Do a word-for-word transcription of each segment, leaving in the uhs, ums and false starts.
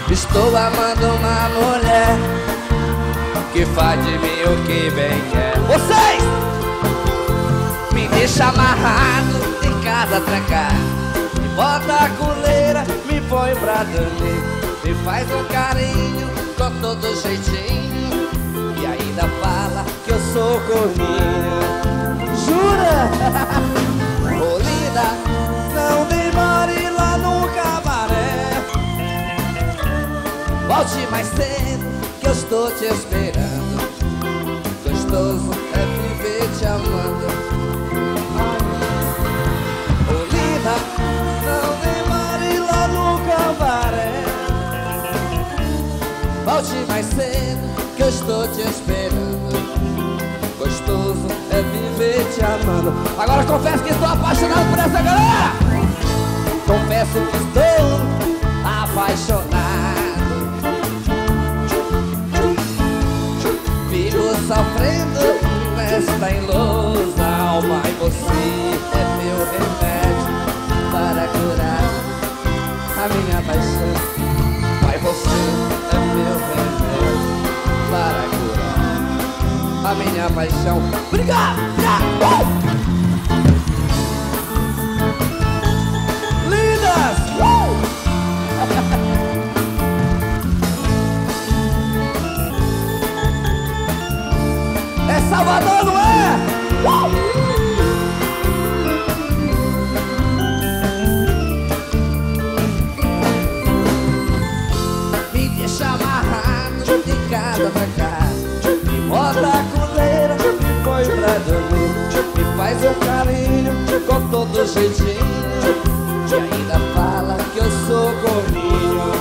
Estou amando uma mulher que faz de mim o que bem quer. Vocês me deixam amarrado em casa trancado, me bota a coleira, me põe pra dormir, me faz um carinho com todo jeitinho e ainda fala que eu sou corninho. Jura? Ô linda, não demore lá no cabaré, volte mais cedo que eu estou te esperando. Gostoso é viver te amando. Ô linda, não demore lá no cabaré, volte mais cedo que eu estou te esperando. Gostoso é viver te amando. Agora confesso que estou apaixonado por essa galera. Confesso que estou apaixonado. Vivo sofrendo nesta ilusa alma, e você é meu remédio para curar a minha paixão. Vai, você é meu remédio para curar a minha paixão. Obrigado! Uh! Lindas! Uh! É Salvador, não é? Uh! Me deixa amarrado de casa pra cá, me bota a coleira, me põe pra dormir, me faz um carinho com todo jeitinho e ainda fala que eu sou corninho.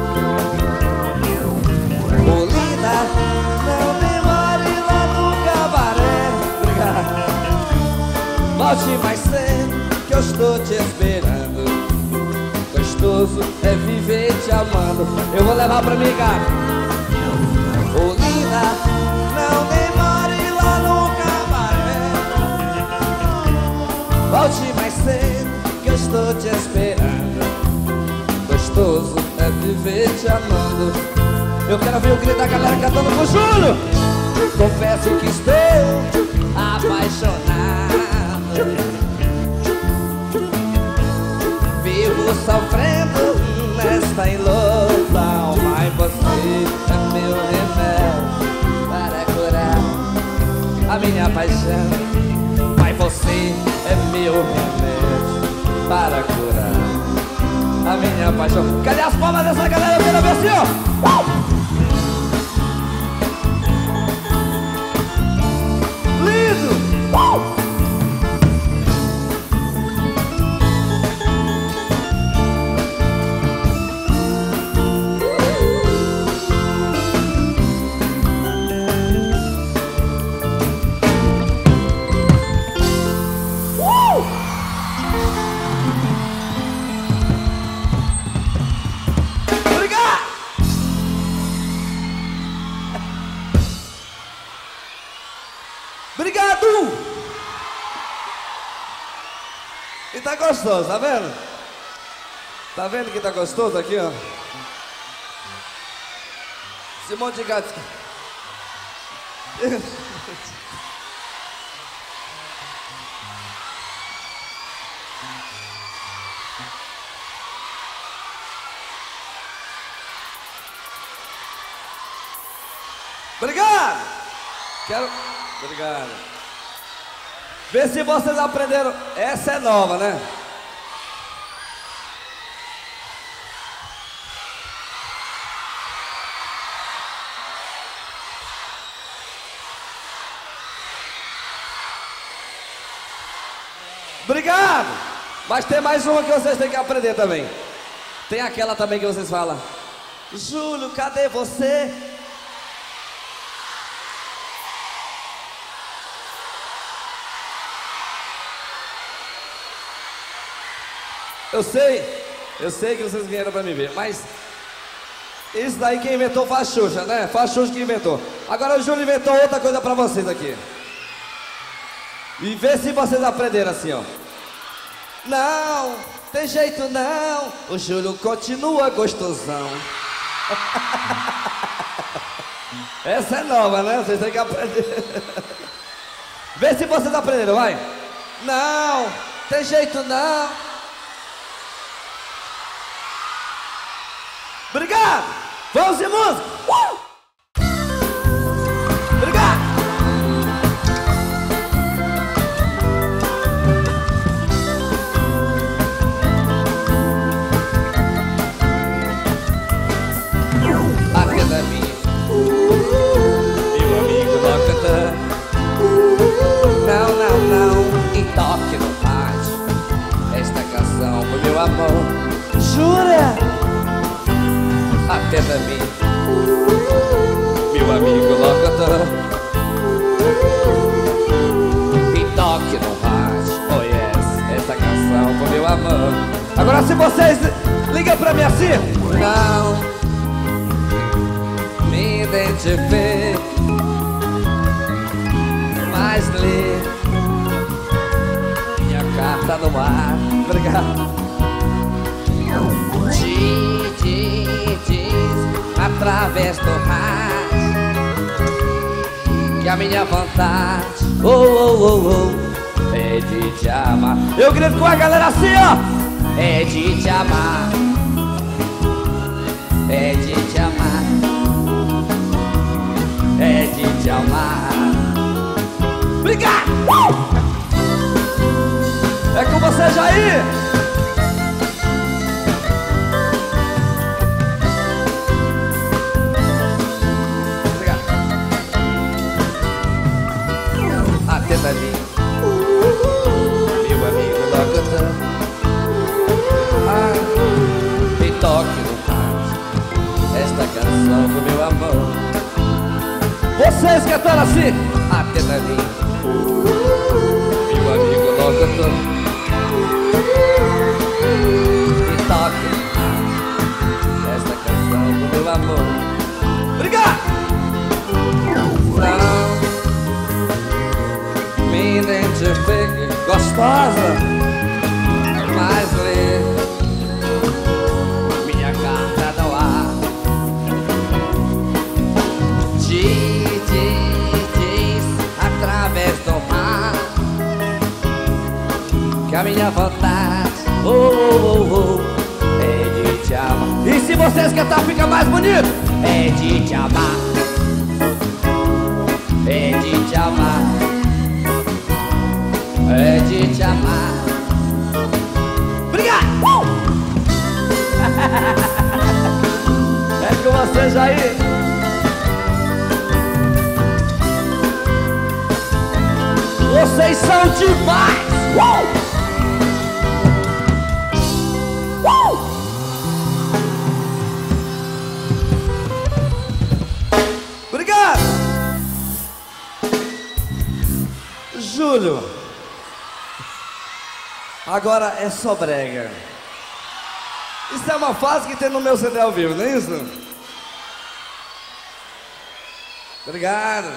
Ô linda, não demore lá no cabaré. Obrigado. Volte mais cedo que eu estou te esperando. Gostoso é viver te amando. Eu vou levar pra mim, cara. Ô linda, não demore lá no cabaré, volte mais cedo que eu estou te esperando. Gostoso é viver te amando. Eu quero ver o grito da galera cantando com Júlio. Confesso que estou apaixonado. Vivo sofrendo nesta ilusa alma, e você é meu remédio para curar a minha paixão. Mas você é meu remédio para curar a minha paixão. Cadê as palmas dessa galera? Eu quero ver assim, ó. Uh! Lindo! Uh! Obrigado! E tá gostoso, tá vendo? Tá vendo que tá gostoso aqui, ó? Esse monte de gato. Obrigado! Quero... Obrigado. Vê se vocês aprenderam. Essa é nova, né? Obrigado! Mas tem mais uma que vocês têm que aprender também. Tem aquela também que vocês falam: Júlio, cadê você? Eu sei, eu sei que vocês vieram pra me ver, mas isso daí quem inventou foi a Xuxa, né? Foi a Xuxa que inventou. Agora o Júlio inventou outra coisa pra vocês aqui. E vê se vocês aprenderam assim, ó. Não, tem jeito não, o Júlio continua gostosão. Essa é nova, né? Vocês têm que aprender. Vê se vocês aprenderam, vai. Não, tem jeito não. Obrigado. Vamos de música. Uh! Obrigado. Atenda a mim, meu amigo locutor. Não, não, não, e toque no rádio esta canção pro meu amor. Jura? Atenda a mim, meu amigo locutor. E toque no rádio, oh yes, esta canção pro meu amor. Agora se vocês ligam pra mim assim. Não me identifique, mas lê minha carta no ar. Obrigado. Diz, diz, diz através do rádio que a minha vontade, oh, oh, oh, oh, é de te amar. Eu grito com a galera assim, ó. É de te amar, é de te amar, é de te amar. Obrigado! Uh! É com você, Jair! Obrigado! Atenda a mim, meu amigo locutor. Ah, e toque no rádio esta canção pro meu amor. Vocês cantando assim. Atenda a mim, meu amigo locutor. E toque esta canção pro meu amor. Obrigado! Não me identifique, gostosa, mas lê minha carta no ar. Diz, diz, diz através do mar que a minha vontade, oh, oh, oh, oh, é de te amar. E se vocês cantar fica mais bonito. É de te amar, é de te amar, é de te amar. Obrigado! Uh! É com você, Jair. Vocês são demais! Uh! Uh! Obrigado! Júlio, agora é só brega. Isso é uma fase que tem no meu C D ao vivo, não é isso? Obrigado!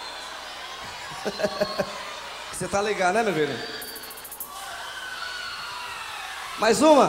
Você tá ligado, né, meu filho? Mais uma?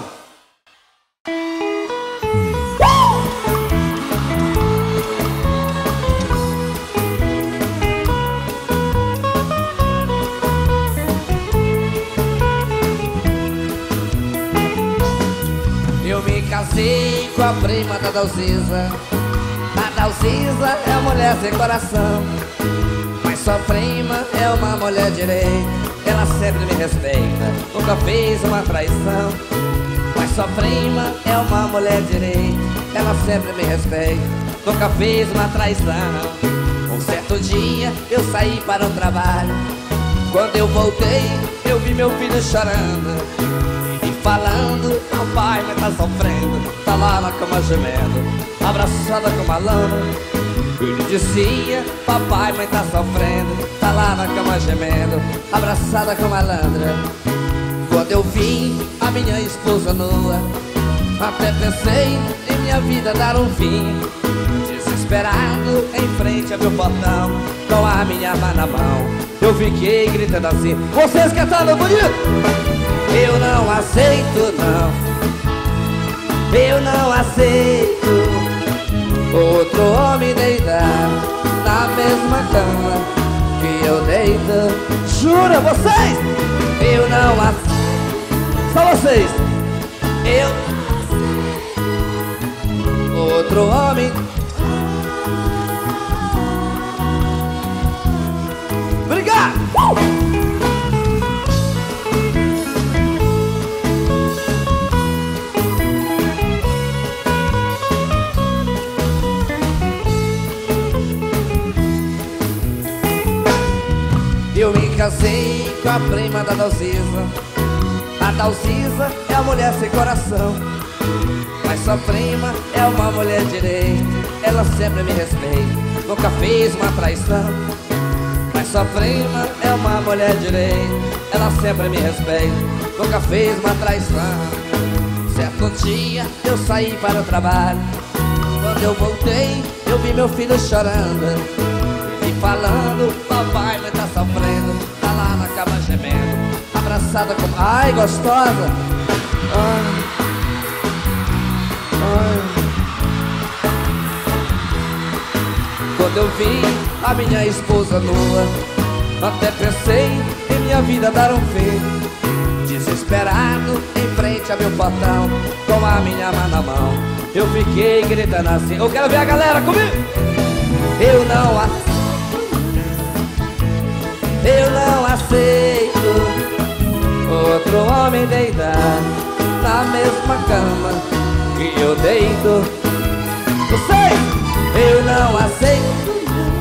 Eu me casei com a prima da Dalcisa. A Dalcisa é a mulher sem coração, mas sua prima é uma mulher direita. Ela sempre me respeita, nunca fez uma traição. Mas sua prima é uma mulher direita. Ela sempre me respeita, nunca fez uma traição. Um certo dia eu saí para o trabalho. Quando eu voltei, eu vi meu filho chorando e falando: papai, mas tá sofrendo, tá lá na cama gemendo, abraçada com uma lama. Ele dizia: papai, mãe tá sofrendo, tá lá na cama gemendo, abraçada com malandra. Quando eu vi a minha esposa nua, até pensei em minha vida dar um fim. Desesperado, em frente ao meu portão, com a minha arma na mão, eu fiquei gritando assim: vocês cantando bonito! Eu não aceito não, eu não aceito. outro homem deitar na mesma cama que eu deito. Jura, vocês? Eu não aceito. Só vocês. Eu outro homem. Obrigado. Uh! Eu me casei com a prima da Dalcisa. A Dalcisa é a mulher sem coração, mas sua prima é uma mulher direita. Ela sempre me respeita, nunca fez uma traição. Mas sua prima é uma mulher direita. Ela sempre me respeita, nunca fez uma traição. Certo dia eu saí para o trabalho. Quando eu voltei eu vi meu filho chorando e falando: papai vai tá sofrendo, tá lá na cama gemendo, abraçada com... Ai, gostosa. Ai, ai. Quando eu vi a minha esposa nua, até pensei em minha vida dar um fim. Desesperado em frente a meu portão, com a minha mão na mão, eu fiquei gritando assim. Eu quero ver a galera comigo. Eu não aceito. Eu não aceito outro homem deitar na mesma cama que eu deito. Vocês, eu não aceito.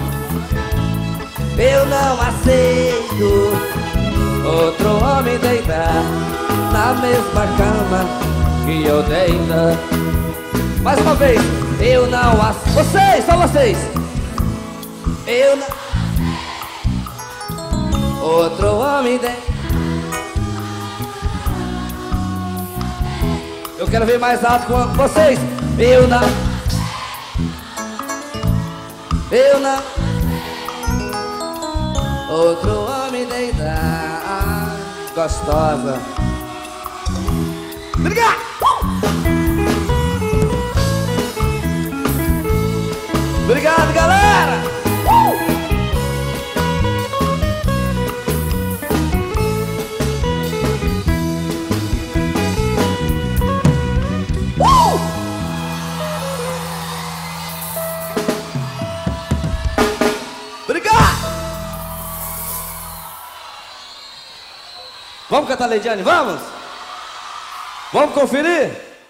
Eu não aceito outro homem deitar na mesma cama que eu deito. Mais uma vez, eu não aceito. Vocês, só vocês. Eu não... Outro homem de... Eu quero ver mais alto com vocês. Eu não. Eu não. Outro homem deitar. Gostosa. Obrigado. Obrigado, galera. Vamos cantar, Leidiane, vamos? Vamos conferir?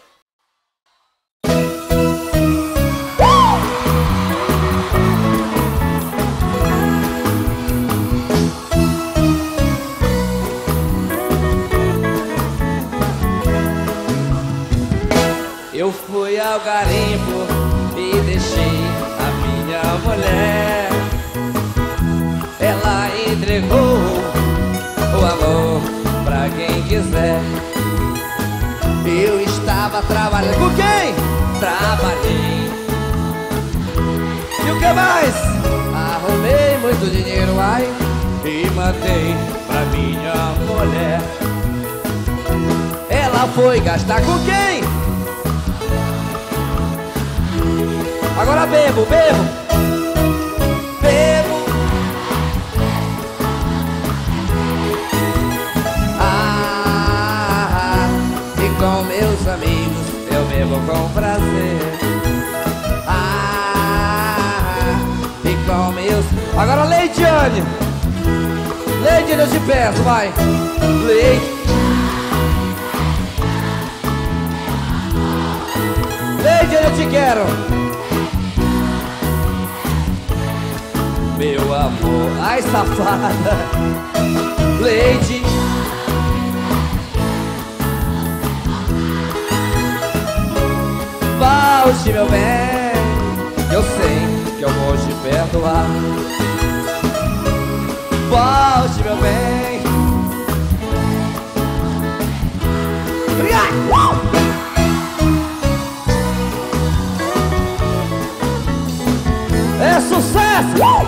Eu fui ao garimpo e deixei a minha mulher. Ela entregou o amor pra quem quiser. Eu estava trabalhando. Com quem? Trabalhei. E o que mais? Arrumei muito dinheiro, ai, e mandei pra minha mulher. Ela foi gastar com quem? Agora bebo, bebo. Bebo. Com meus amigos eu bebo com prazer. Ah, e com meus... Agora Leidiane. Leidiane, eu te peço, vai. Leide. Leidiane, eu te quero. Meu amor. Ai, safada. Leide. Volte, meu bem, eu sei que eu vou te perdoar. Volte, meu bem. Obrigado. É sucesso!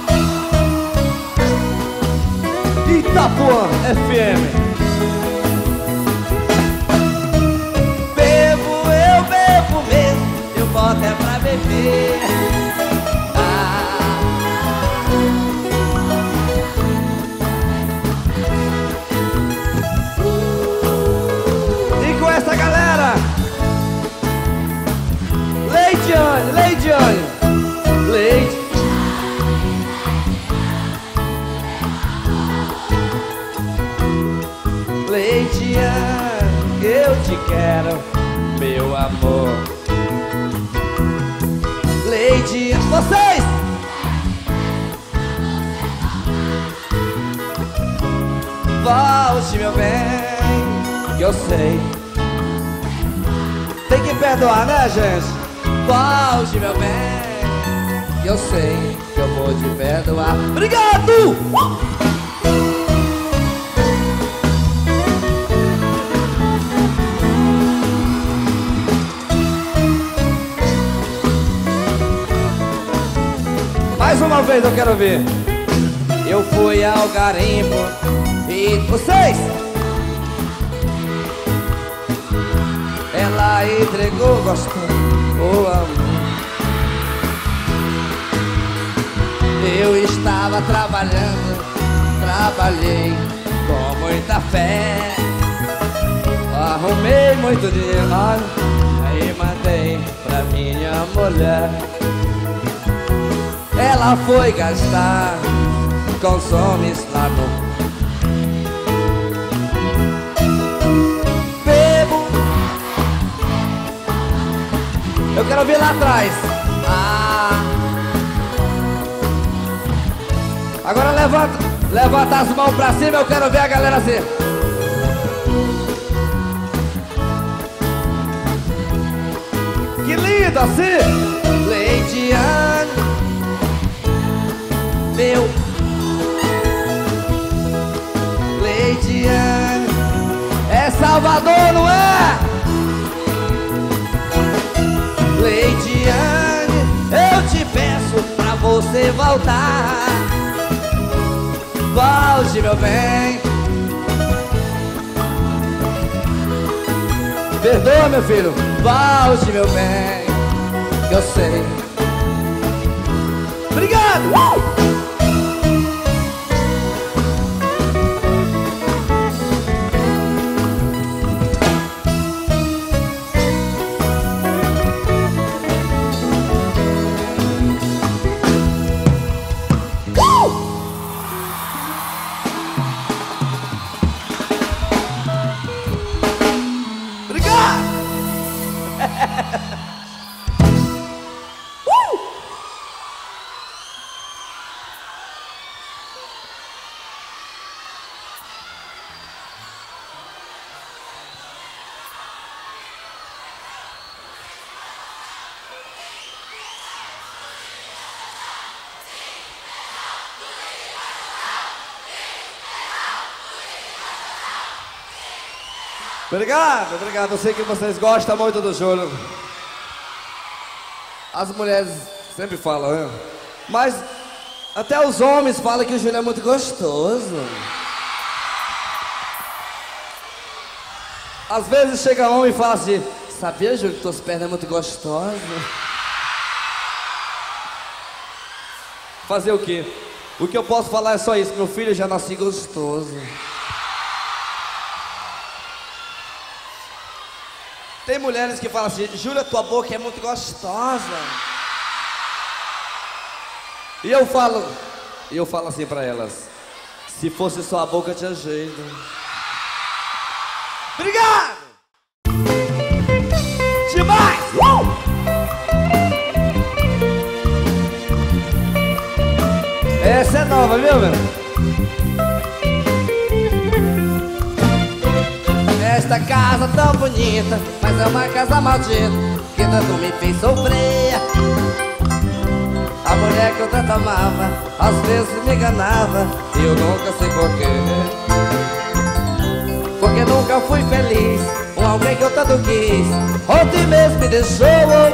Itapuã F M. Bebo, eu bebo mesmo, eu boto é pra beber. Leidiane, Leidiane, Leide. Leidiane, eu te quero, meu amor. Leidiane, vocês! Volte, meu bem, que eu sei. Tem que perdoar, né, gente? Volte, meu bem, que eu sei que eu vou te perdoar. Obrigado! Uh! Mais uma vez eu quero ver. Eu fui ao garimpo e vocês, ela entregou gostoso o amor. Eu estava trabalhando, trabalhei com muita fé, arrumei muito dinheiro, olha, aí mandei pra minha mulher. Ela foi gastar com os homens lá no bebo. Eu quero ver lá atrás. Ah. Agora levanta, levanta as mãos pra cima. Eu quero ver a galera assim. Que lindo assim. Leidiane, meu Leidiane, é Salvador, não é? Leidiane, eu te peço pra você voltar. Volte, meu bem. Perdoa, meu filho. Volte, meu bem, que eu sei. Obrigado! Uh! Obrigado, obrigado. Eu sei que vocês gostam muito do Júlio. As mulheres sempre falam, né? Mas até os homens falam que o Júlio é muito gostoso. Às vezes chega homem e fala assim: sabia, Júlio, que tuas pernas é muito gostosas? Fazer o quê? O que eu posso falar é só isso: meu filho, já nasci gostoso. Tem mulheres que falam assim: Júlia, tua boca é muito gostosa. E eu falo, e eu falo assim pra elas: se fosse só a boca, tinha jeito. Obrigado! Demais! Uh! Essa é nova, viu, meu? Esta casa tão bonita, mas é uma casa maldita, que tanto me fez sofrer. A mulher que eu tanto amava, às vezes me enganava, e eu nunca sei porquê. Porque nunca fui feliz com alguém que eu tanto quis. Ontem mesmo me deixou,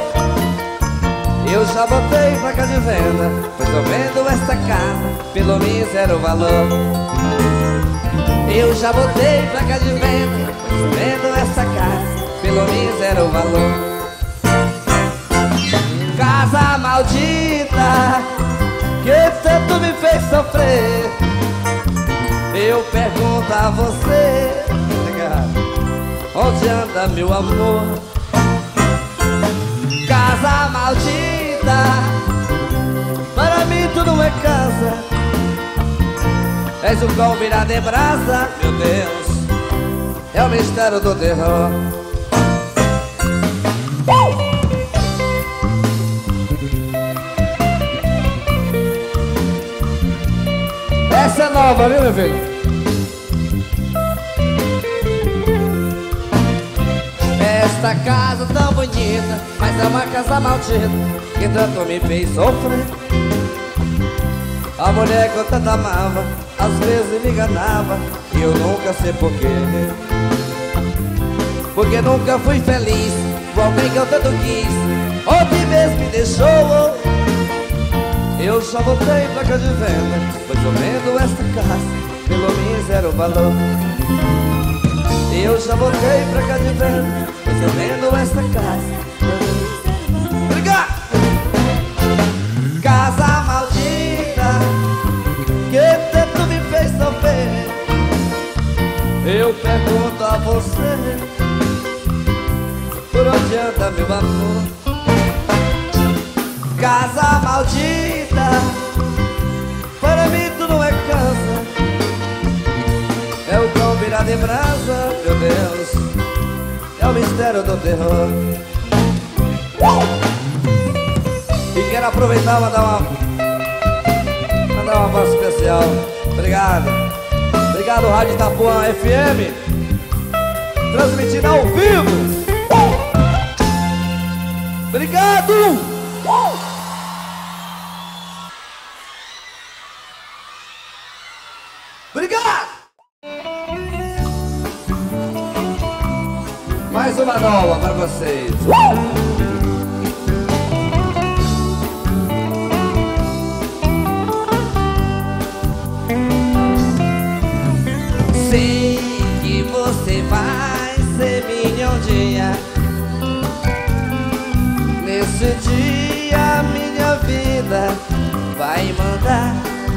eu já botei placa de venda, pois tô vendo esta casa pelo mísero valor. Eu já botei placa de venda, pois tô vendo esta casa pelo mísero valor. Casa maldita, que tanto me fez sofrer. Eu pergunto a você, onde anda meu amor? Casa maldita, És um cão virado em brasa, meu Deus, é o mistério do terror. Essa é nova, viu, meu filho? Esta casa tão bonita, mas é uma casa maldita que tanto me fez sofrer. A mulher que eu tanto amava, às vezes me enganava, e eu nunca sei porquê. Porque nunca fui feliz com alguém que eu tanto quis. Ontem mesmo me deixou. Eu já voltei pra cá de venda, pois eu vendo esta casa pelo mísero valor. Eu já voltei pra cá de venda, pois eu vendo esta casa. Obrigado! Casa maldita que tanto me fez sofrer. Eu pergunto a você, por onde anda meu amor? Casa maldita, para mim tu não é casa, é o cão virado em brasa, meu Deus, é o mistério do terror. E quero aproveitar e mandar uma mandar uma voz especial. Obrigado. Obrigado, Rádio Itapuã F M, transmitindo ao vivo. Obrigado. Obrigado! Mais uma nova para vocês. Sei que você vai ser minha um dia. Nesse dia minha vida vai mandar.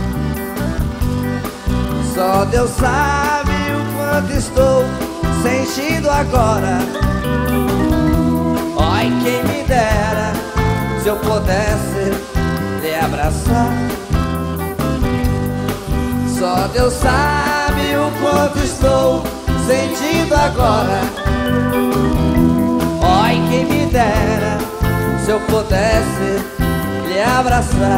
Só Deus sabe o quanto estou sentindo agora. Ai, quem me dera se eu pudesse lhe abraçar. Só Deus sabe o quanto estou sentindo agora. Ai, quem me dera se eu pudesse lhe abraçar.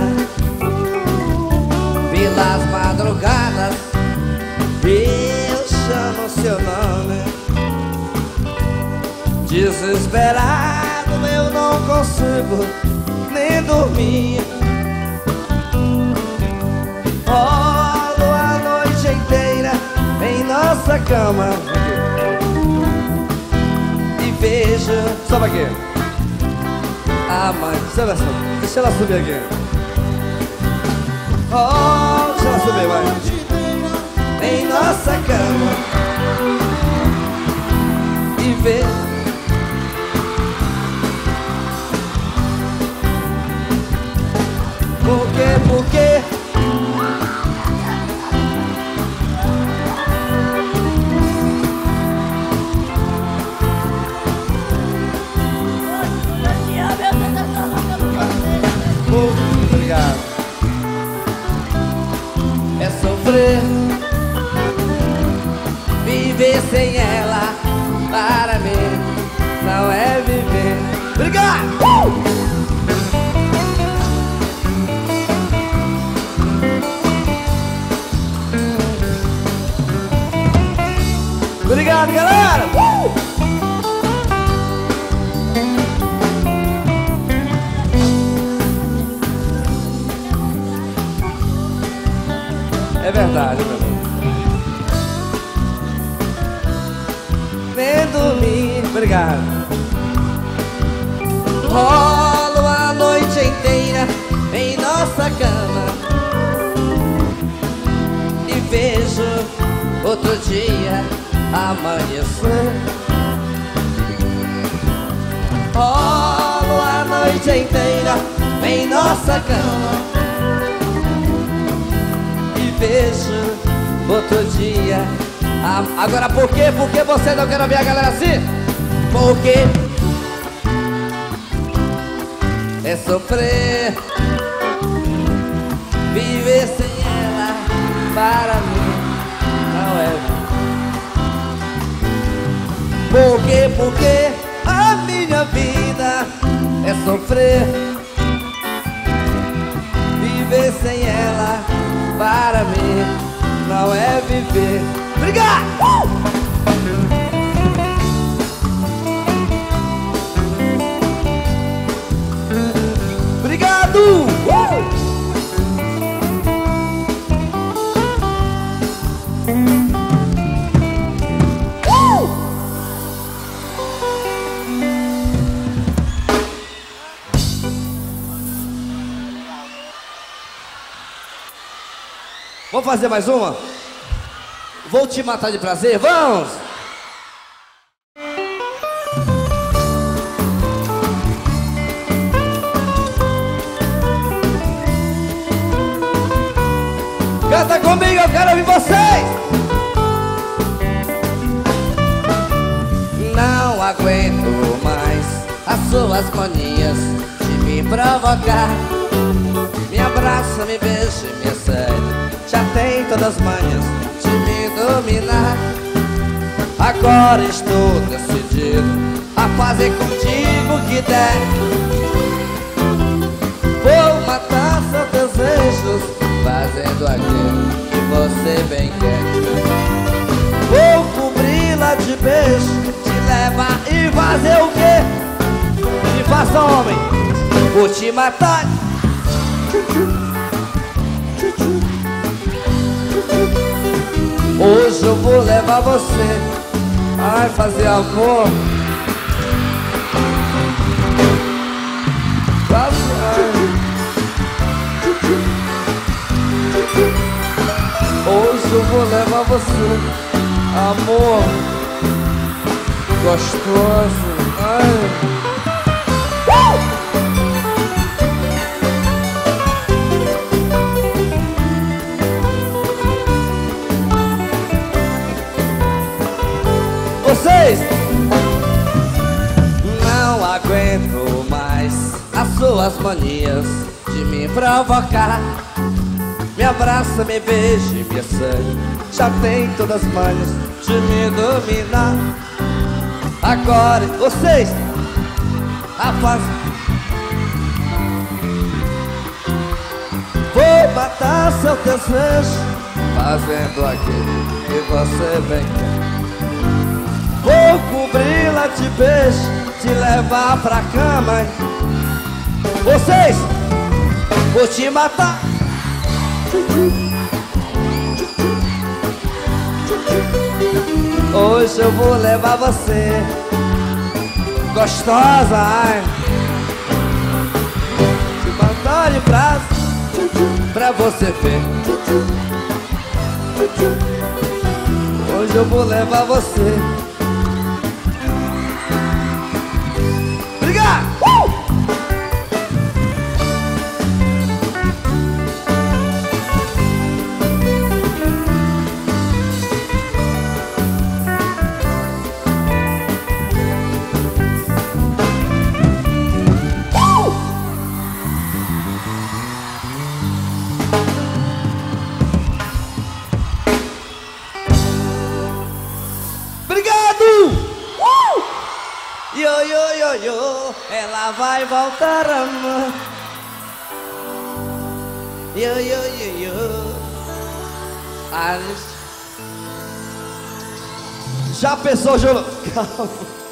Pelas madrugadas eu chamo seu nome. Desesperado eu não consigo nem dormir. Rolo a noite inteira em nossa cama e vejo... Sobe aqui. Ah, mãe, deixa ela subir aqui. Oh, deixa ela subir, vai. Em nossa cama e ver por quê, por quê? Obrigado. É sofrer, viver sem ela, para mim, não é viver. Obrigado! Uh! Obrigado, galera! Uh! É verdade, meu irmão. Nem dormir, obrigado. Rolo a noite inteira em nossa cama e vejo outro dia amanhecer. Rolo a noite inteira em nossa cama e vejo outro dia. Ah, agora por quê? Por que você não quer ver a galera assim? Porque é sofrer, viver sem ela, para mim não é. Por quê? Porque a minha vida é sofrer. Viver sem ela, para mim, não é viver. Obrigado! Uh! Obrigado! Uh! Vamos fazer mais uma? Vou te matar de prazer? Vamos! Canta comigo, eu quero ouvir vocês! Não aguento mais as suas manias de me provocar. Me abraça, me beija, me acede. Já tem todas as manhas de me dominar. Agora estou decidido a fazer contigo o que der. Vou matar seus desejos, fazendo aquilo que você bem quer. Vou cobri-la de beijo, te levar e fazer o quê? Me faça homem, vou te matar. Hoje eu vou levar você, ai, fazer amor. Hoje eu vou levar você, amor gostoso. Ai. Vocês! Não aguento mais as suas manias de me provocar. Me abraça, me beija e me sangue. Já tem todas as manhas de me dominar. Agora vocês a faz... Vou matar seu desejo, fazendo aquilo que você bem quer. Vou cobri-la de beijo, te levar pra cama. Vocês, vou te matar. Hoje eu vou levar você, gostosa, ai. Te matar de braço, pra você ver. Hoje eu vou levar você. Obrigado! Uh! Yo, yo, yo, yo, ela vai voltar a amar. Yo, yo, yo, yo. Alice. Já pensou, Jô? Calma.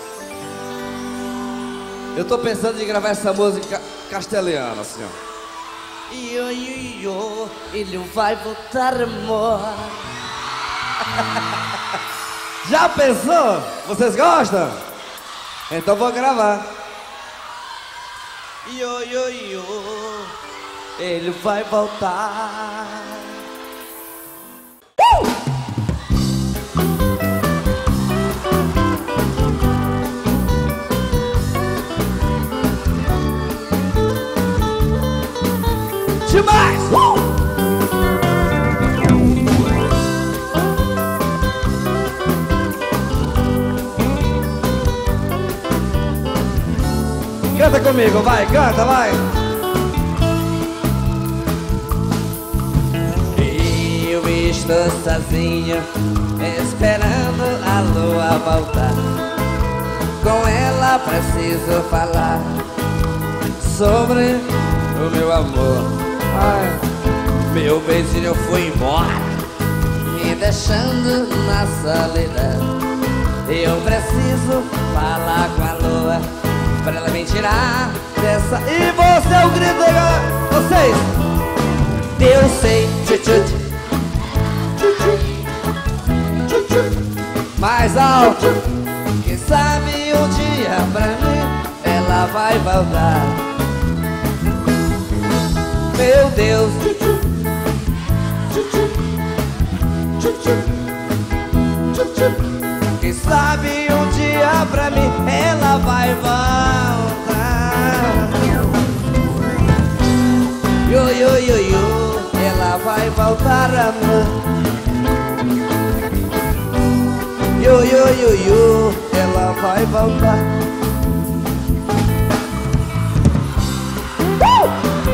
Eu tô pensando em gravar essa música castelhana, assim, ó. Yo, yo, yo, ele vai voltar a amar. Já pensou? Vocês gostam? Então vou gravar. Yo, yo, yo, ele vai voltar. Uh! Demais! Uh! Canta comigo, vai, canta, vai. Eu estou sozinha esperando a lua voltar. Com ela preciso falar sobre o meu amor. Ai, meu beijinho foi embora, me deixando na solidão. Eu preciso falar com a lua pra ela me tirar dessa. E você é o grito, vocês. Eu sei, tchu tchu tchu tchu, mais alto. Quem sabe um dia pra mim ela vai voltar. Meu Deus, quem sabe um dia pra mim ela vai voltar. Yo, yo, yo, yo, ela vai voltar, amor. Yo, yo, yo, yo, ela vai voltar. Uh!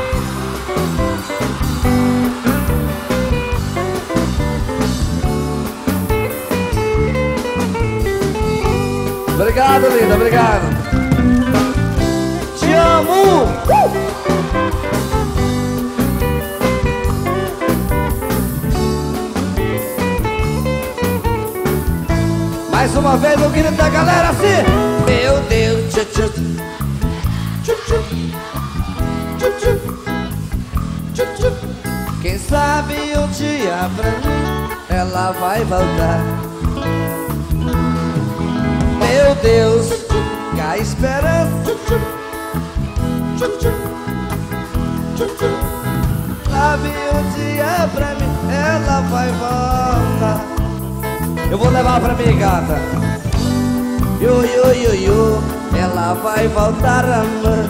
Obrigado, linda, obrigado. Te amo. Uh! Mais uma vez o grito da galera assim. Meu Deus, tchu tchu tchu tchu tchu tchu tchu. Quem sabe um dia pra mim ela vai voltar. Meu Deus, cá esperando. Sabe um dia pra mim ela vai voltar. Eu vou levar pra mim, gata. Yo, yo, yo, yo, ela vai voltar, amor.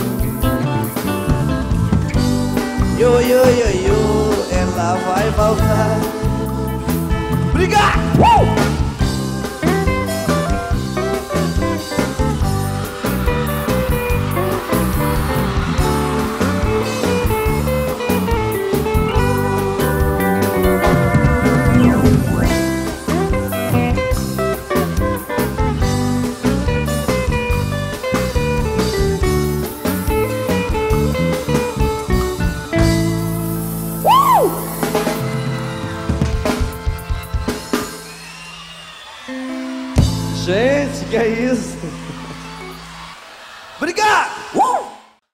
Yo, yo, yo, yo, ela vai voltar. Obrigado! Uh! Gente, que é isso? Obrigado! Uh!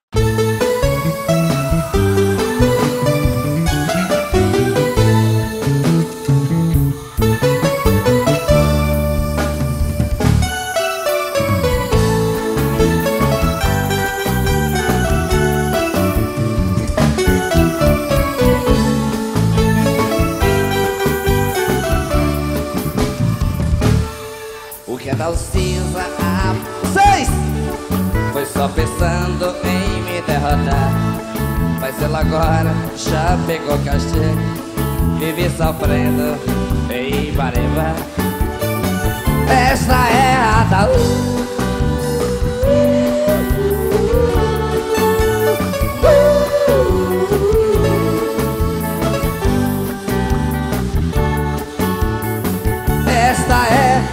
O que é da cinza a seis foi só pensando em me derrotar. Mas ela agora já pegou castigo, vive sofrendo em Ibareba. Esta é a da Esta é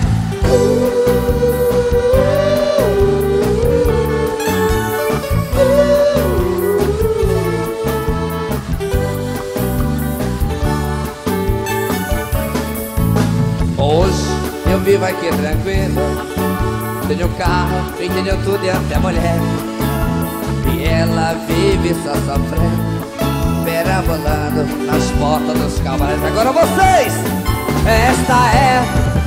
eu vivo aqui tranquilo, tenho carro e tenho tudo e até mulher. E ela vive só sofrendo, perambulando nas portas dos cavalos. Agora vocês, esta é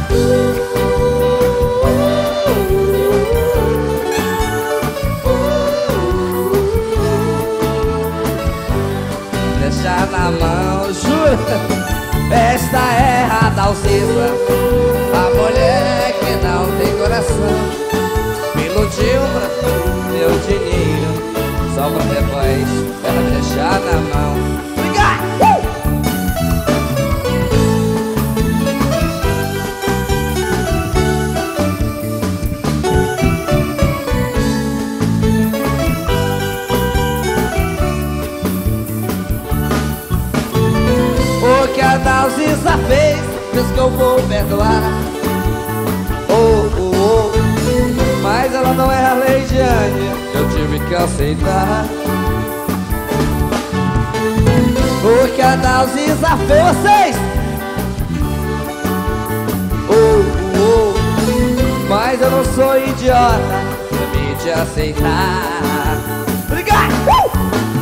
deixar na mão, juro. Esta é a Dalcisa, a mulher que não tem coração. Me iludiu pra meu dinheiro, só pra depois ela me deixar na mão. Obrigado! O que a Dalcisa fez penso que eu vou perdoar. Oh, oh, oh. Mas ela não é a Leidiane, eu tive que aceitar. Porque a Dalzi desafio vocês. Oh, oh, oh. Mas eu não sou idiota pra me te aceitar. Obrigado! Uh!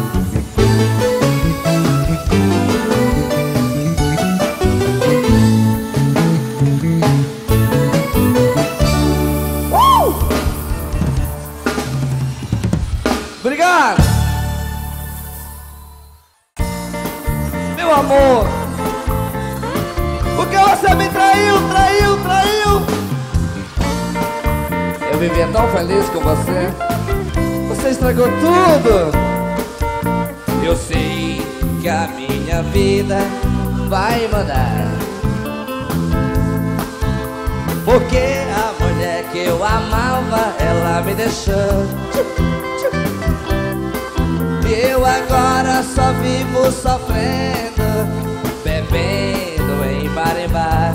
Obrigado! Meu amor, porque você me traiu, traiu, traiu. Eu vivia tão feliz com você, você estragou tudo. Eu sei que a minha vida vai mudar, porque a mulher que eu amava, ela me deixou. Eu agora só vivo sofrendo, bebendo em bar em bar.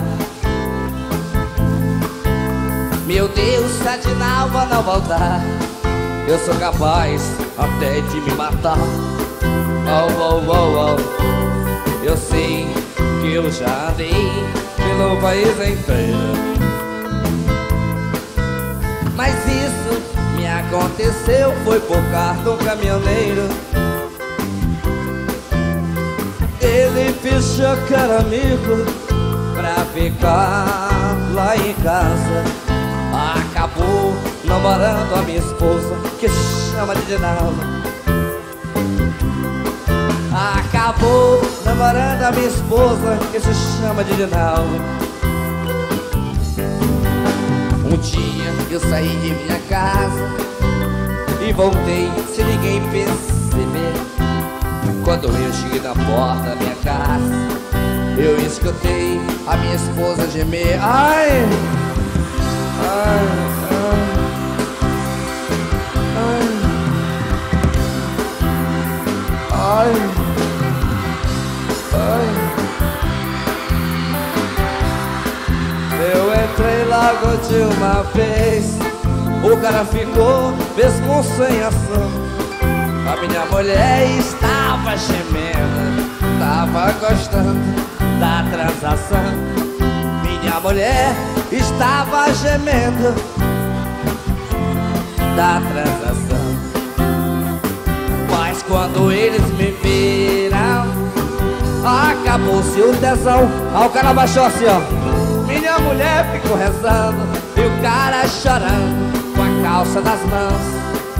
Meu Deus, se a Dinalva não voltar, eu sou capaz até de me matar. Oh, oh, oh, oh. Eu sei que eu já andei pelo país inteiro, mas isso me aconteceu foi por causa do caminhoneiro. Ele fechou cara amigo pra ficar lá em casa. Acabou namorando a minha esposa, que chama de Dinalva. Acabou namorando a minha esposa, que se chama de Dinalva. Um dia eu saí de minha casa e voltei sem ninguém perceber. Quando eu cheguei na porta da minha casa, eu escutei a minha esposa gemer. Ai, ai, ai, ai, ai, ai. Eu entrei logo de uma vez, o cara ficou mesmo sem ação. A minha mulher estava gemendo, estava gostando da transação. Minha mulher estava gemendo da transação. Mas quando eles me viram, acabou-se o tesão. Aí o cara baixou assim, ó. Minha mulher ficou rezando e o cara chorando com a calça nas mãos.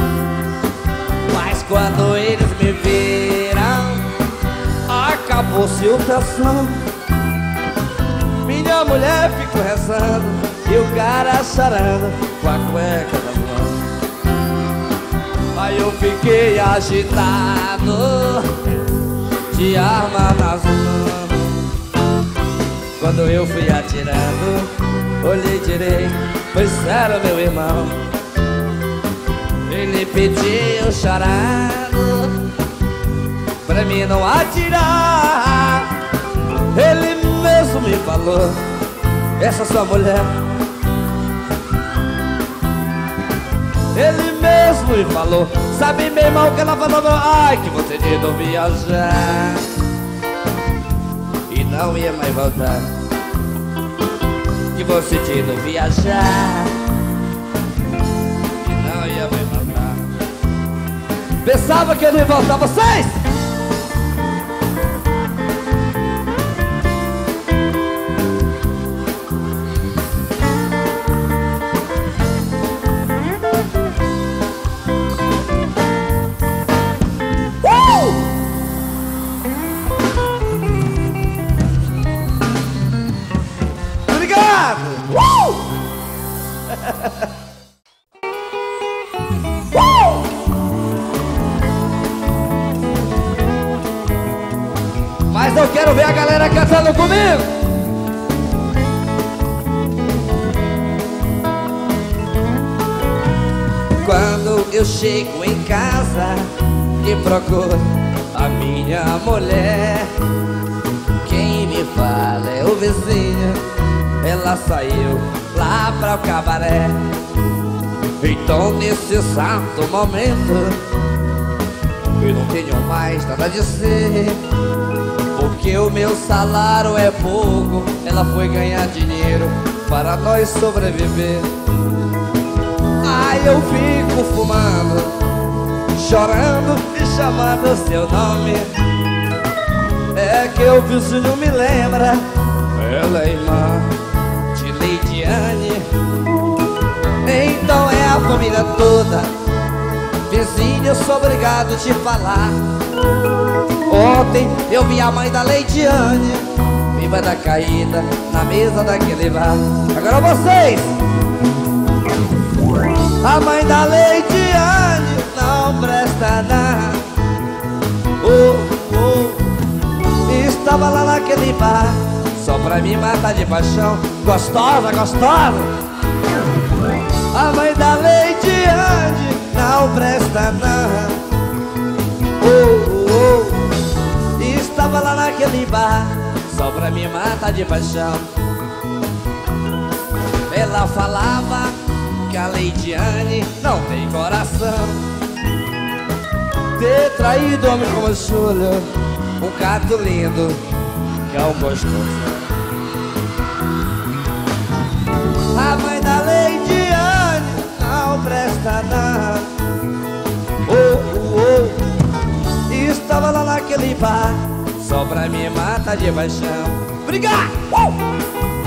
Mas quando eles me viram, acabou-se o tesão. Minha mulher ficou rezando e o cara chorando com a cueca nas mãos. Aí eu fiquei agitado, de arma nas mãos. Quando eu fui atirando, olhei direito, pois era meu irmão. Ele pediu chorando pra mim não atirar. Ele mesmo me falou, essa sua mulher. Ele mesmo me falou, sabe meu irmão que ela falou, ai, que você tentou viajar e não ia mais voltar. Que você tentou viajar e não ia mais voltar. Pensava que eu não ia voltar, vocês? Mas eu quero ver a galera cantando comigo. Quando eu chego em casa e procuro a minha mulher, quem me me fala é o vizinho. Ela saiu lá pra o cabaré. Então nesse exato momento eu não tenho mais nada a dizer, porque o meu salário é pouco. Ela foi ganhar dinheiro para nós sobreviver. Aí eu fico fumando, chorando e chamando seu nome. É que o vizinho me lembra, ela é irmã de Leidiane. Então é a família toda. Vizinho, eu sou obrigado a te falar. Ontem eu vi a mãe da Leidiane, viva da caída, na mesa daquele bar. Agora vocês! A mãe da Leidiane não presta nada. Oh, oh. Estava lá naquele bar só pra me matar de paixão. Gostosa, gostosa. A mãe da Leidiane não presta nada. Oh, oh. Estava lá naquele bar só pra me matar de paixão. Ela falava que a Leidiane não tem coração. Ter traído homem como Júlio, um gato lindo, que é um gostoso. A mãe da Leidiane não presta nada. Oh, oh, oh. Estava lá naquele bar só pra me matar de paixão. Obrigado! Uh!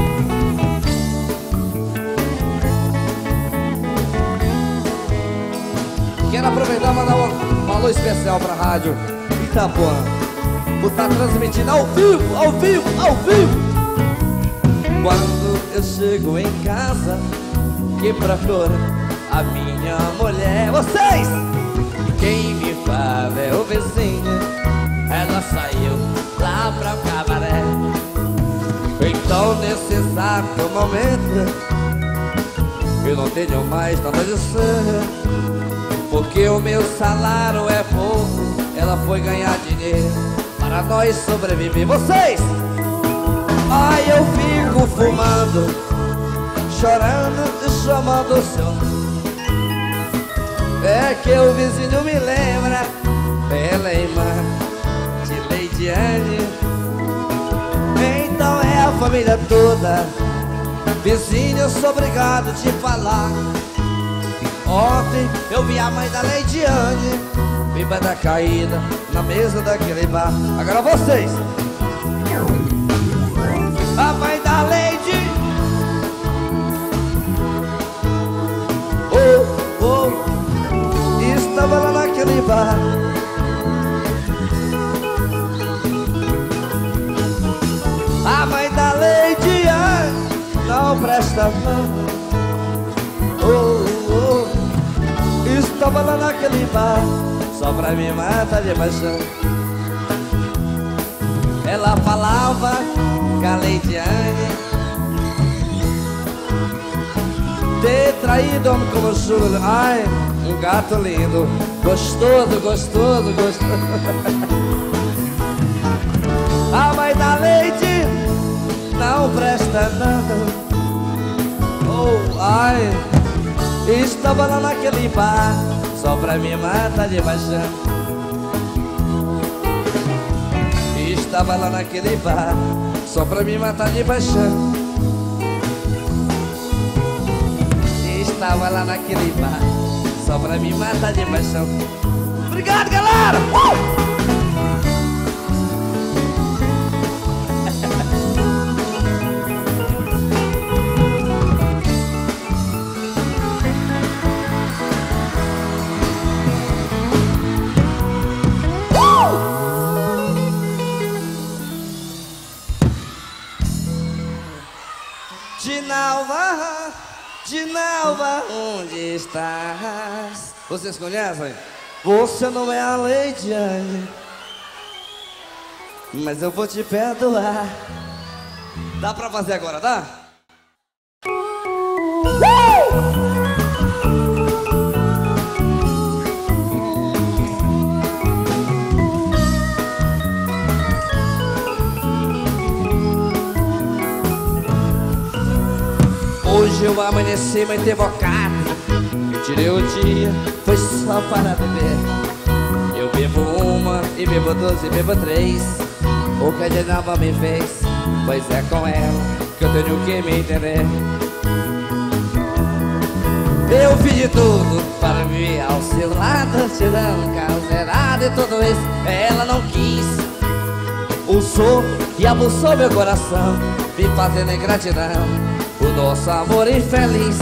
Quero aproveitar e mandar um alô especial pra rádio Itapuã, por estar transmitindo ao vivo, ao vivo, ao vivo. Quando eu chego em casa, que procura a minha mulher. Vocês! Quem me fala é o vizinho. Ela saiu lá pra o cabaré. Então nesse exato momento eu não tenho mais nada de ser, porque o meu salário é pouco. Ela foi ganhar dinheiro para nós sobreviver. Vocês! Ai, eu fico fumando, chorando e chamando o seu nome. É que o vizinho me lembra, ela é irmã de Leidiane. Então é a família toda. Vizinho, eu sou obrigado a te falar. Ontem eu vi a mãe da Leidiane, viva da caída, na mesa daquele bar. Agora vocês! A mãe da Leide, oh, oh, estava lá naquele bar. A mãe da Leidiane não presta não. Oh, oh, estava lá naquele bar só pra me matar de paixão. Ela falava que a Leidiane ter traído homem como Júlio. Ai, um gato lindo, gostoso, gostoso, gostoso. A mãe da Leide não presta nada. Oh, ai, estava lá naquele bar só pra me matar de paixão. Estava lá naquele bar só pra me matar de paixão. Estava lá naquele bar só pra me matar de paixão. Obrigado, galera! Uh! Dinalva, Dinalva, onde estás? Vocês conhecem? Você não é a Leidiane, mas eu vou te perdoar. Dá pra fazer agora, dá? Uh! Hoje eu amanheci muito evocado. Eu tirei o dia, foi só para beber. Eu bebo uma, e bebo duas, e bebo três. O que a Genova me fez, pois é com ela que eu tenho que me entender. Eu fiz de tudo para vir ao seu lado, tirando carro zerado e tudo isso, ela não quis. Usou e abusou meu coração, me fazendo ingratidão, o nosso amor infeliz.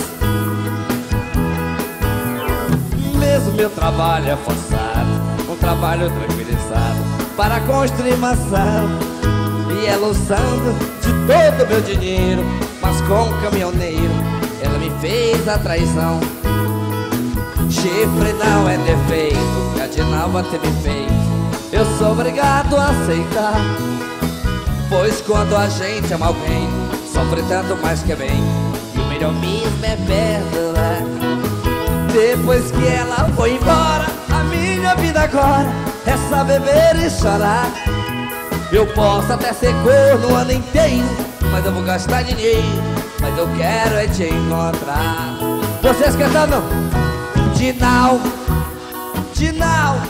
Mesmo meu trabalho é forçado, um trabalho tranquilizado para construir mansão, e ela usando de todo meu dinheiro, mas com um caminhoneiro ela me fez a traição. Chifre não é defeito que a Genova teve feito, eu sou obrigado a aceitar, pois quando a gente ama alguém, sofre tanto mais que bem, e o melhor mesmo é perdoar. Depois que ela foi embora, a minha vida agora é só beber e chorar. Eu posso até ser corno o ano inteiro, mas eu vou gastar dinheiro, mas eu quero é te encontrar. Vocês cantando Dinal, Dinal.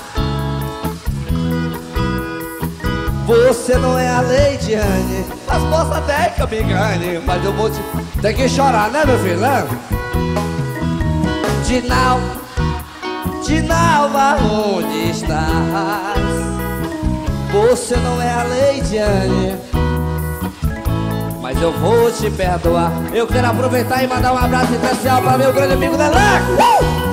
Você não é a Leidiane, mas posso até que eu me engane, mas eu vou te... Tem que chorar, né, meu filho? Dinal, Dinal, onde estás? Você não é a Leidiane, mas eu vou te perdoar. Eu quero aproveitar e mandar um abraço especial para meu grande amigo Leleco. uh!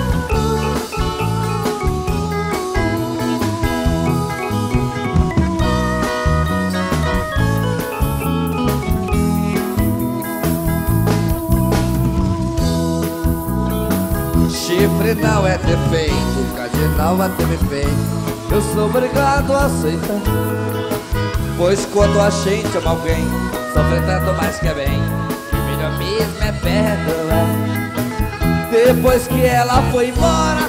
Chifre não é defeito, que a Genova teve feito, eu sou obrigado a aceitar, pois quando a gente ama alguém, sofre tanto mais que é bem, e o melhor mesmo é perdoar. Depois que ela foi embora,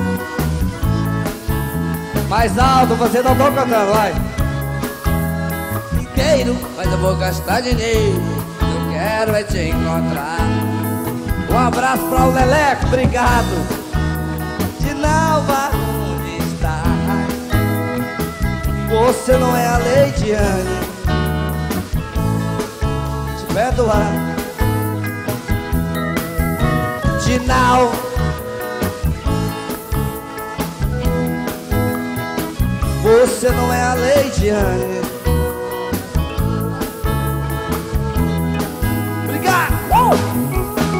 mais alto, você não tá cantando, vai. Inteiro, mas eu vou gastar dinheiro, eu quero é te encontrar. Um abraço para o Leleco, obrigado. Dinalva, onde está? Você não é a Leidiane, te perdoar. Dinal, você não é a Leidiane. Obrigado. uh!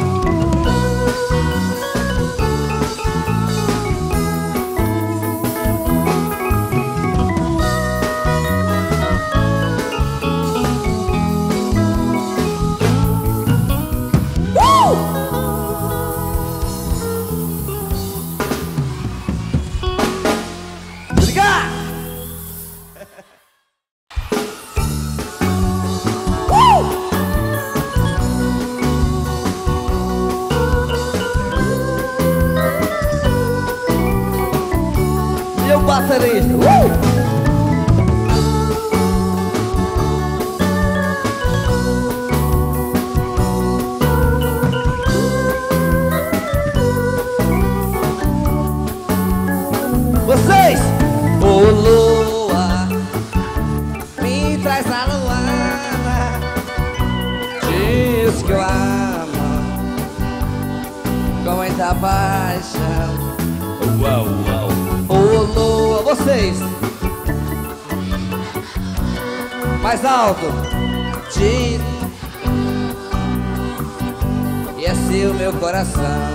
Baterista. Uh! Vocês! Ô oh, lua, me traz a luana, diz que eu amo com muita paixão. Uau, uau. Ô oh, lua, vocês! Mais alto! Diz, e é seu meu coração.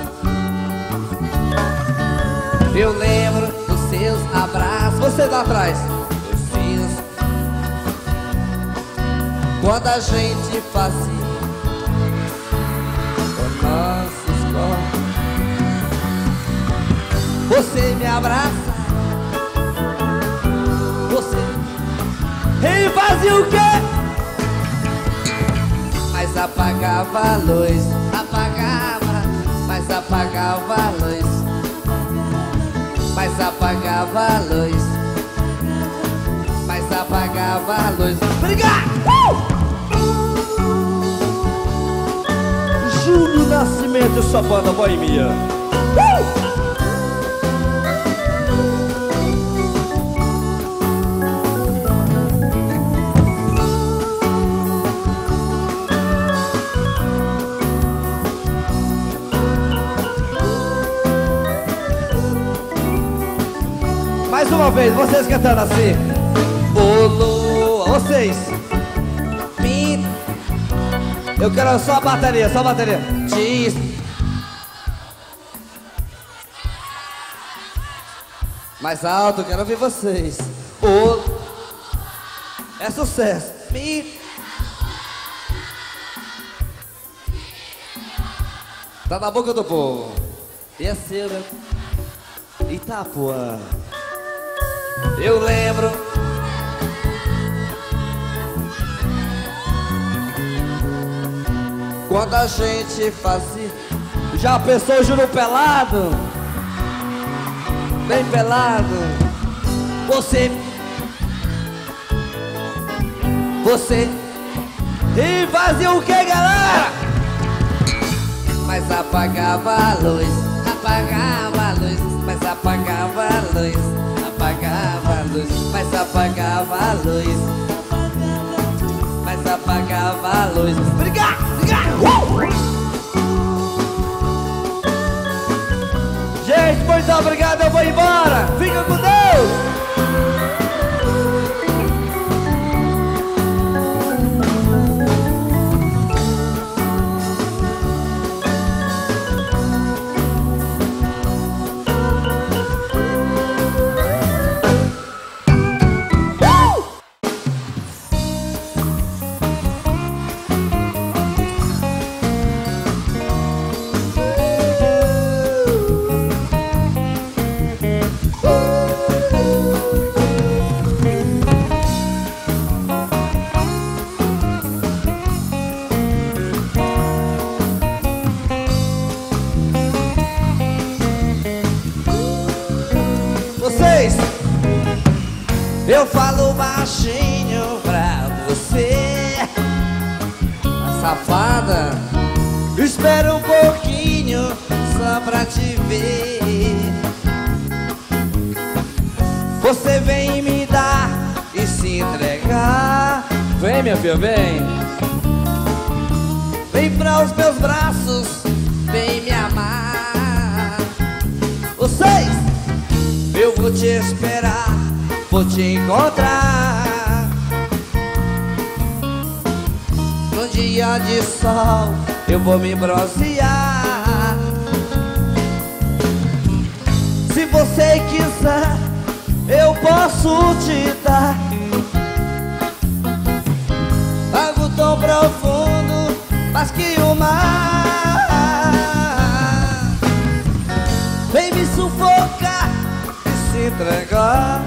Eu lembro dos seus abraços. Vocês lá atrás, os seus, quando a gente fazia o nosso escola. Você me abraça, você e fazia o quê? Mas apagava a luz, apagava, mas apagava a luz, mas apagava a luz, mas apagava a luz. Obrigado! Uh! Aumente sua banda boemia. Uh! Mais uma vez, vocês cantando assim. Ô, Lu, vocês. Pin. Eu quero só a bateria, só a bateria. Diz. Mais alto, eu quero ouvir vocês. Ô. É sucesso. Pin. Tá na boca do povo. E é seu, né? Itapuã. Eu lembro quando a gente fazia. Já pensou juro pelado? Bem pelado. Você Você E fazia o que, galera? Mas apagava a luz, apagava a luz, mas apagava a luz, apagava a luz, mas apagava a luz, mas apagava a luz. Obrigado, obrigado. Uh! Gente, muito obrigado, eu vou embora. Fica com Deus. Eu falo baixinho pra você, safada. Espera um pouquinho só pra te ver. Você vem me dar e se entregar. Vem, minha filha, vem. Vem pra os meus braços, vem me amar. Vocês, eu vou te esperar, vou te encontrar. Num dia de sol eu vou me bronzear. Se você quiser, eu posso te dar algo tão profundo, mas que o mar. Vem me sufocar e se entregar.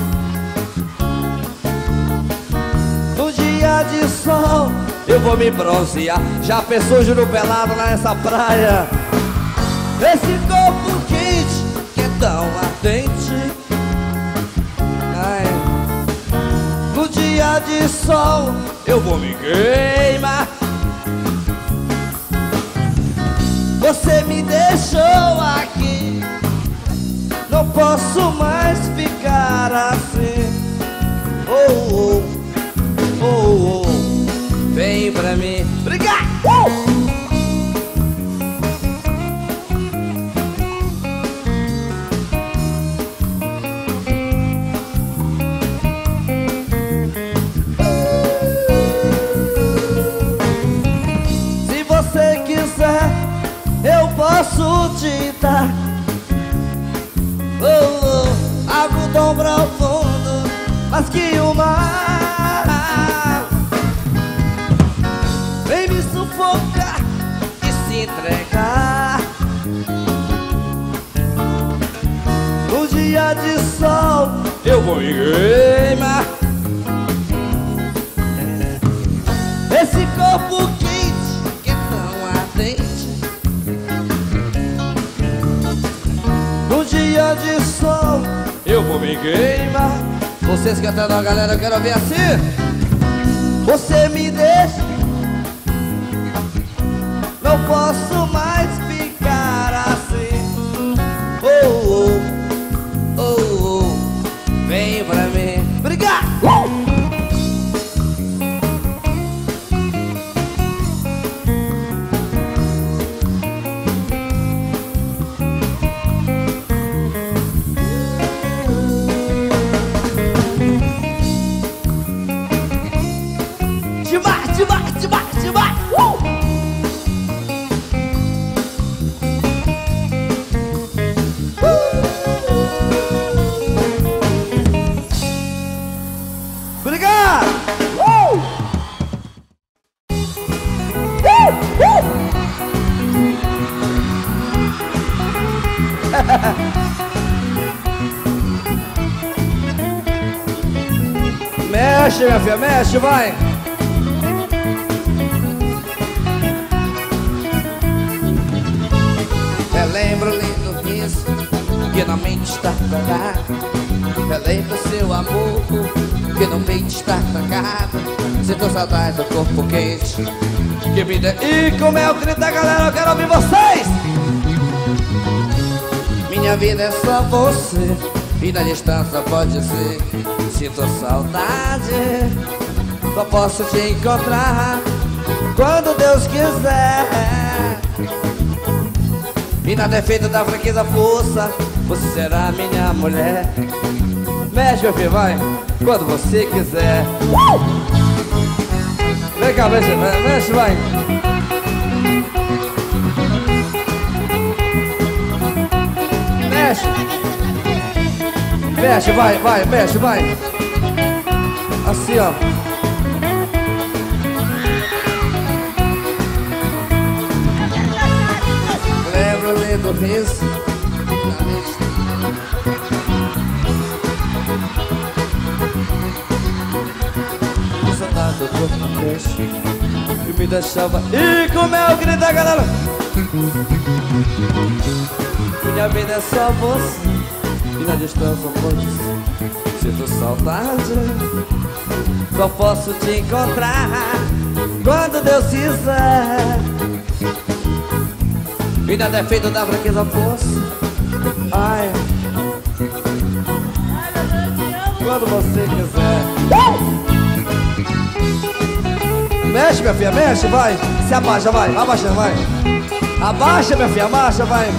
De sol, eu vou me bronzear. Já pensou juro pelado nessa praia? Esse corpo quente que é tão ardente. Ai. No dia de sol eu vou me queimar. Você me deixou aqui, não posso mais ficar assim. Oh, oh. Oh, oh, vem pra mim. Obrigado! Uh! Se você quiser, eu posso te dar oh, oh, algo tão profundo, mas que o mar. Vem me sufocar e se entregar. No dia de sol eu vou me queimar. Esse corpo quente que é tão ardente. No dia de sol eu vou me queimar. Vocês cantando, a galera, eu quero ver assim. Você me deixa, não posso mais ficar assim. Oh, oh, oh, oh, vem pra mim. Obrigado! Uh! Mexe, minha filha, mexe, vai. Relembro lindo riso que na mente está trancado. Relembro seu amor que no peito está trancado. Sinto saudade do corpo quente que me dê. E como é o grito da galera, eu quero ouvir vocês. Minha vida é só você e na distância pode ser. Sinto saudade, só posso te encontrar quando Deus quiser. E na defeito da fraqueza força, você será minha mulher. Mexe, meu filho, vai, quando você quiser. uh! Vem cá, mexe, mexe, vai. Mexe. Mexe, vai, vai, mexe, vai. Assim, ó. Lembro lindo riso. O saudade do corpo mexe e me deixava. E como é o grito da galera. Minha vida é só você e na distância pode ser. Sinto saudade, só posso te encontrar quando Deus quiser. E na defeito da fraqueza força. Ai, quando você quiser. uh! Mexe, minha filha, mexe, vai. Se abaixa, vai, abaixa, vai. Abaixa, minha filha, abaixa, vai.